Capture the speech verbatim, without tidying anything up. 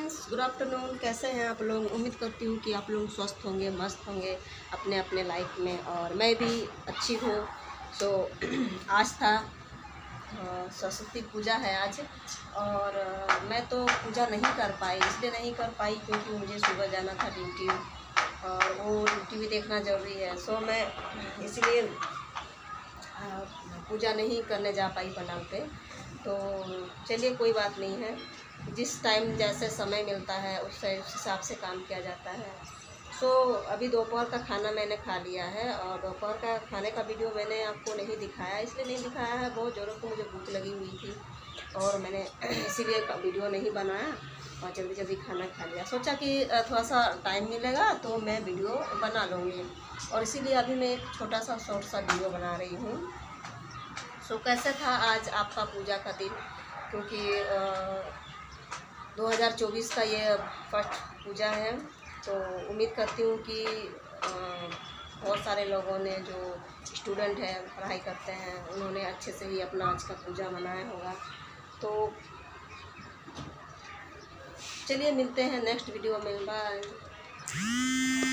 Friends, good afternoon. कैसे हैं आप लोग? उम्मीद करती हूँ कि आप लोग स्वस्थ होंगे, मस्त होंगे अपने अपने लाइफ में, और मैं भी अच्छी हूँ। सो आज था सरस्वती पूजा है आज, और मैं तो पूजा नहीं कर पाई। इसलिए नहीं कर पाई क्योंकि मुझे सुबह जाना था ड्यूटी, और वो ड्यूटी भी देखना ज़रूरी है। सो मैं इसलिए पूजा नहीं करने जा पाई पंडाल पे। तो चलिए, कोई बात नहीं है, जिस टाइम जैसे समय मिलता है उस हिसाब से काम किया जाता है। सो so, अभी दोपहर का खाना मैंने खा लिया है, और दोपहर का खाने का वीडियो मैंने आपको नहीं दिखाया। इसलिए नहीं दिखाया है, बहुत ज़ोरों को मुझे भूख लगी हुई थी और मैंने इसीलिए वीडियो नहीं बनाया और जल्दी जल्दी खाना खा लिया। सोचा कि थोड़ा सा टाइम मिलेगा तो मैं वीडियो बना लूँगी, और इसीलिए अभी मैं एक छोटा सा शॉर्ट सा वीडियो बना रही हूँ। सो so, कैसे था आज आपका पूजा का दिन? क्योंकि दो हज़ार चौबीस का ये फर्स्ट पूजा है, तो उम्मीद करती हूँ कि बहुत सारे लोगों ने जो स्टूडेंट हैं, पढ़ाई करते हैं, उन्होंने अच्छे से ही अपना आज का पूजा मनाया होगा। तो चलिए मिलते हैं नेक्स्ट वीडियो में। बाय।